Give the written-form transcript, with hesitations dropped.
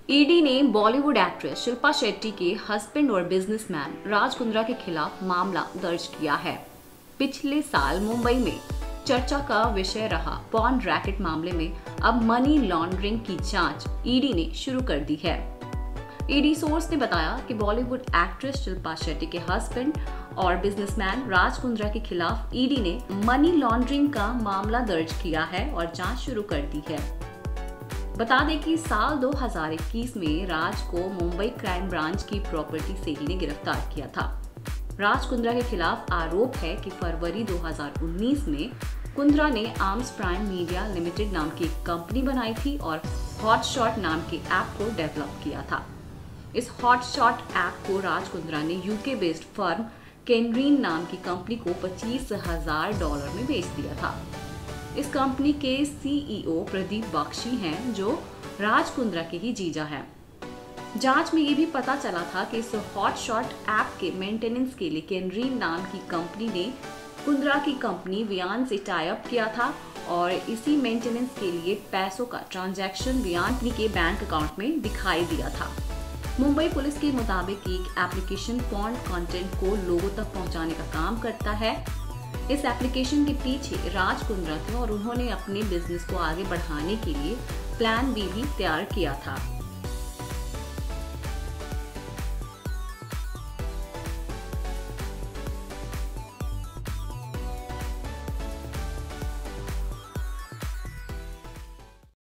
ED ने Bollywood actress Shilpa Shetty के husband और बिजनेसमैन राज कुंद्रा के खिलाफ मामला दर्ज किया है। पिछले साल मुंबई में चर्चा का विषय रहा पॉर्न रैकेट मामले में अब मनी लॉन्ड्रिंग की जांच ईडी ने शुरू कर दी है। ईडी सोर्स ने बताया कि बॉलीवुड एक्ट्रेस शिल्पा शेट्टी के हस्बैंड और बिजनेसमैन राज कुंद्रा के खिलाफ ईडी ने मनी लॉन्ड्रिंग का मामला दर्ज किया है और जांच शुरू कर दी है। बता दें कि साल 2021 में राज को मुंबई क्राइम ब्रांच की प्रॉपर्टी सेल ने गिरफ्तार किया था। राज कुंद्रा के खिलाफ आरोप है कि फरवरी 2019 में कुंद्रा ने आर्म्स प्राइम मीडिया लिमिटेड नाम की एक कंपनी बनाई थी और हॉटशॉट नाम के ऐप को डेवलप किया था। इस हॉटशॉट ऐप को राज कुंद्रा ने यूके बेस्ड फर्म केनरीन नाम की कंपनी को $25,000 में बेच दिया था। इस कंपनी के सीईओ प्रदीप बख्शी हैं, जो राज कुंद्रा के ही जीजा हैं। जांच में ये भी पता चला था कि इस हॉटशॉट ऐप के मेंटेनेंस के लिए केनरीन नाम की कंपनी ने कुंद्रा की कंपनी वियान से टाई अप किया था और इसी मेंटेनेंस के लिए पैसों का ट्रांजैक्शन वियान के बैंक अकाउंट में दिखाई दिया था। मुंबई पुलिस के मुताबिक एक एप्लीकेशन पॉर्न कंटेंट को लोगों तक पहुंचाने का काम करता है। इस एप्लीकेशन के पीछे राज कुंद्रा थे और उन्होंने अपने बिजनेस को आगे बढ़ाने के लिए प्लान बी भी तैयार किया था।